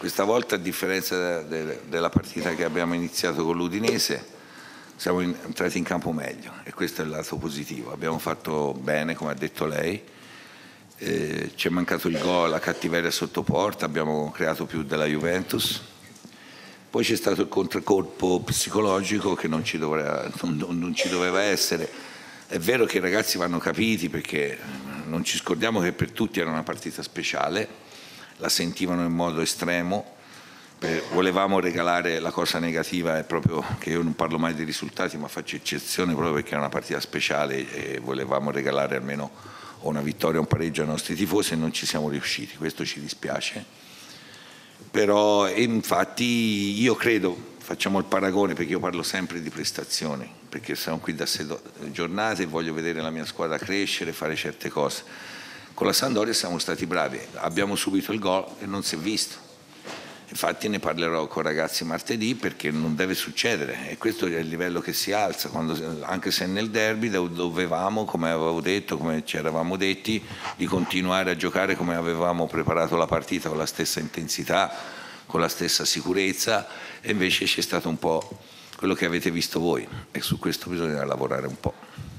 Questa volta, a differenza della partita che abbiamo iniziato con l'Udinese, siamo entrati in campo meglio e questo è il lato positivo. Abbiamo fatto bene, come ha detto lei, ci è mancato il gol, la cattiveria sotto porta, abbiamo creato più della Juventus. Poi c'è stato il contraccolpo psicologico che non ci doveva essere. È vero che i ragazzi vanno capiti, perché non ci scordiamo che per tutti era una partita speciale, la sentivano in modo estremo. Volevamo regalare, la cosa negativa è proprio che io non parlo mai di risultati, ma faccio eccezione proprio perché era una partita speciale e volevamo regalare almeno una vittoria o un pareggio ai nostri tifosi e non ci siamo riusciti, questo ci dispiace. Però infatti io credo, facciamo il paragone, perché io parlo sempre di prestazioni, perché siamo qui da 6 giornate e voglio vedere la mia squadra crescere, fare certe cose. Con la Sampdoria siamo stati bravi, abbiamo subito il gol e non si è visto. Infatti ne parlerò con i ragazzi martedì, perché non deve succedere e questo è il livello che si alza, anche se nel derby dovevamo, come avevo detto, come ci eravamo detti, di continuare a giocare come avevamo preparato la partita, con la stessa intensità, con la stessa sicurezza, e invece c'è stato un po' quello che avete visto voi e su questo bisogna lavorare un po'.